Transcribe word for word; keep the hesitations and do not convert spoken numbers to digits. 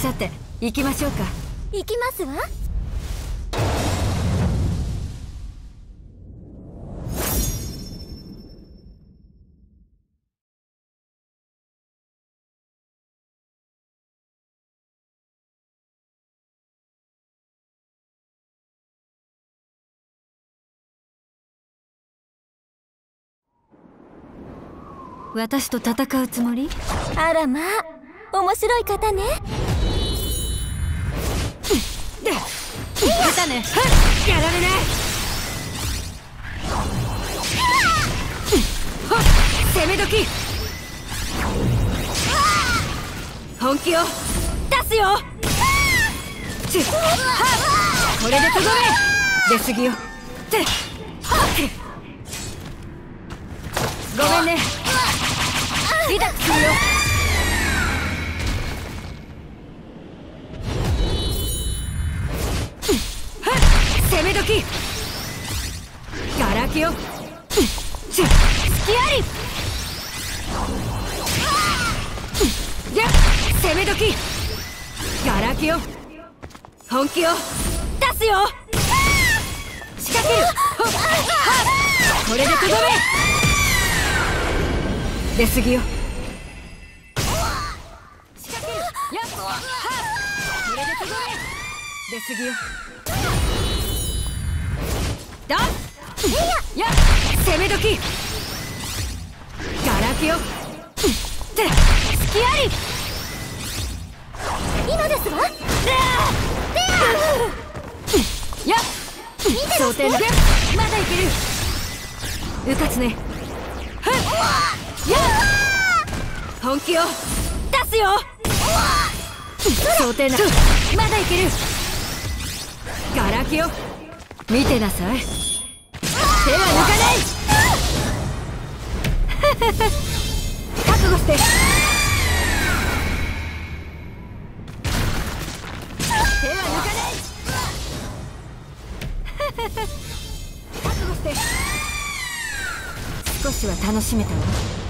さて行きましょうか。 行きますわ。 私と戦うつもり？ あらまあ、面白い方ね。 で、出たね。やられない。攻め時。本気を出すよ。これでとどめ。出過ぎよ。ごめんね。リダックスするよ。攻め時。ガラキよ。隙あり。やっ攻め時。ガラキよ。本気を出すよ。仕掛ける。これでとどめ。出過ぎよ。仕掛ける。やっこれでとどめ。出過ぎよ。だやっ攻め時。ガラキよ。って隙あり。 今ですわ。 やっ蒼天でまだいける。うかつね。やっ本気を出すよ。蒼天だ。まだいける。ガラキよ。見てなさい。手は抜かない。覚悟して。手は抜かない。覚悟して。少しは楽しめたわ。